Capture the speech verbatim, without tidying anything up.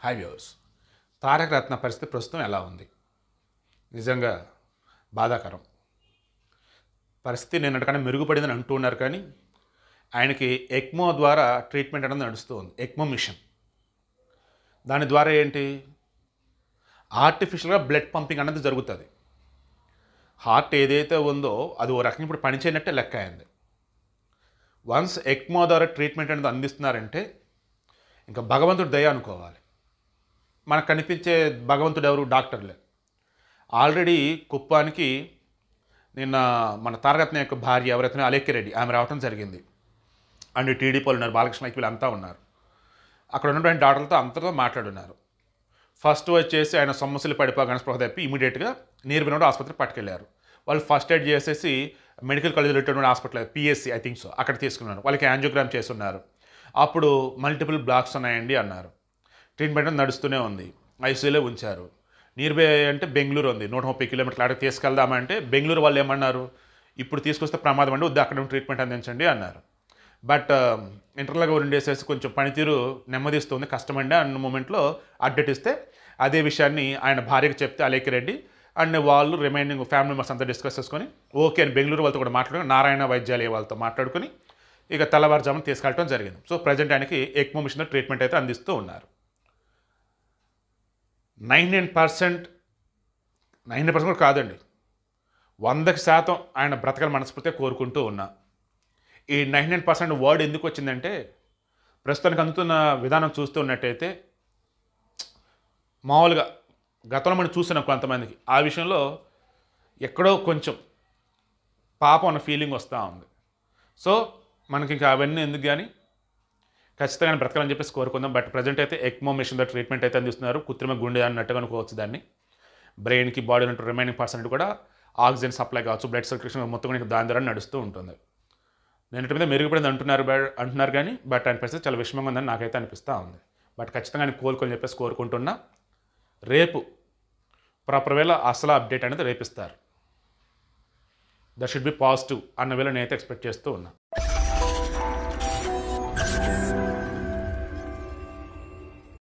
Hi viewers. Tarakaratna పరిస్థితి ప్రస్తుతం ఎలా ఉంది? నిజంగా బాధాకరం. పరిస్థితి నిన్నటికన్నా మెరుగుపడిందని అంటూ ఉన్నారు, కానీ ఆయనకి ఎక్మో ద్వారా ట్రీట్మెంట్ అనేది నడుస్తూ ఉంది. ECMO machine. దాని ద్వారా ఏంటి, ఆర్టిఫిషియల్గా బ్లడ్ పంపింగ్ అనేది జరుగుతుంది. హార్ట్ ఏదైతే ఉందో అది ఓ రకంగా ఇప్పుడు పనిచేయనట్టే లెక్క అయింది. వన్స్ ఎక్మో ద్వారా ట్రీట్మెంట్ అనేది అందిస్తున్నారంటే ఇంకా భగవంతుడి దయ అనుకోవాలి. మనకు కనిపించే భగవంతుడు ఎవరు? డాక్టర్లే. ఆల్రెడీ కుప్పానికి నిన్న మన తారకరత్న యొక్క భార్య ఎవరైతే అలేఖ్యరెడ్డి ఆమె రావడం జరిగింది. అండ్ టీడీపీ వాళ్ళు ఉన్నారు, బాలకృష్ణ వీళ్ళు అంతా ఉన్నారు. అక్కడ ఉన్నటువంటి డాక్టర్లతో అంతతో మాట్లాడున్నారు. ఫస్ట్ వచ్చేసి ఆయన సమస్యలు పడిపోగానే స్పృహ తప్పి ఇమీడియట్గా నీరుబినోడు ఆసుపత్రికి పట్టుకెళ్ళారు. వాళ్ళు ఫస్ట్ ఎయిడ్ చేసేసి medical college related hospital PSC I think so అక్కడ తీసుకున్నారు. వాళ్ళకి యాంజియోగ్రామ్ చేస్తున్నారు. అప్పుడు మల్టిపుల్ బ్లాక్స్ ఉన్నాయండి అన్నారు. ట్రీట్మెంట్ నడుస్తూనే ఉంది. ఐసీయూలో ఉంచారు. నియర్బై అంటే బెంగళూరు ఉంది, నూట ముప్పై కిలోమీటర్ల అక్కడికి తీసుకెళ్దామంటే బెంగళూరు వాళ్ళు ఏమన్నారు, ఇప్పుడు తీసుకొస్తే ప్రమాదం అండి, వద్దు అక్కడ ట్రీట్మెంట్ అందించండి అన్నారు. బట్ ఇంటర్లాగా ఉండేసేసి కొంచెం పనితీరు నెమ్మదిస్తుంది, కష్టమండి అన్న మూమెంట్లో అప్డేట్ ఇస్తే అదే విషయాన్ని ఆయన భార్యకు చెప్తే అలేఖ్యరెడ్డి అండ్ వాళ్ళు రిమైనింగ్ ఫ్యామిలీ మెంబర్స్ అంతా డిస్కస్ చేసుకొని ఓకే అని బెంగళూరు వాళ్ళతో కూడా మాట్లాడుకుని నారాయణ వైద్యాలయ వాళ్ళతో మాట్లాడుకుని ఇక తెల్లవారుజామున తీసుకెళ్ళడం జరిగింది. సో ప్రజెంట్ ఆయనకి ఎక్మో మిషన్ ట్రీట్మెంట్ అయితే అందిస్తూ ఉన్నారు. Nine nine percent nine percent కూడా కాదండి, వందకి శాతం ఆయన బ్రతకల మనస్ఫూర్తిగా కోరుకుంటూ ఉన్నా. ఈ నైన్ నైన్ పర్సెంట్ వర్డ్ ఎందుకు వచ్చిందంటే ప్రస్తుతానికి అందుతున్న విధానం చూస్తూ ఉన్నట్టయితే మామూలుగా గతంలో మనం చూస్తున్నాం కొంతమందికి ఆ విషయంలో ఎక్కడో కొంచెం పాపం అన్న ఫీలింగ్ వస్తూ ఉంది. సో మనకి ఇంకా అవన్నీ ఎందుకు కానీ ఖచ్చితంగా బ్రతకాలని చెప్పేసి కోరుకుందాం. బట్ ప్రజెంట్ అయితే ఎక్మో మిషన్ ద ట్రీట్మెంట్ అయితే అందిస్తున్నారు. కృత్రిమ గుండె అన్నట్టుగా అనుకోవచ్చు దాన్ని. బ్రెయిన్కి బాడీలో ఉంటే రిమైనింగ్ పర్సెంట్ కూడా ఆక్సిజన్ సప్లై కావచ్చు, బ్లడ్ సర్క్యులేషన్ మొత్తం కూడా దాని ద్వారా నడుస్తూ ఉంటుంది. నిన్నటి మీద మెరుగుపడింది అంటున్నారు అంటున్నారు కానీ బట్ ఆయన పరిస్థితి చాలా విషమంగా ఉందని నాకైతే అనిపిస్తూ ఉంది. బట్ ఖచ్చితంగా ఆయన కోలుకొని చెప్పేసి కోరుకుంటున్నా. రేపు ప్రాపర్ వేళ అసలు అప్డేట్ అనేది రేపిస్తారు. దట్ షుడ్ బి పాజిటివ్ అన్న వేళ నేనైతే ఎక్స్పెక్ట్ చేస్తూ ఉన్నా.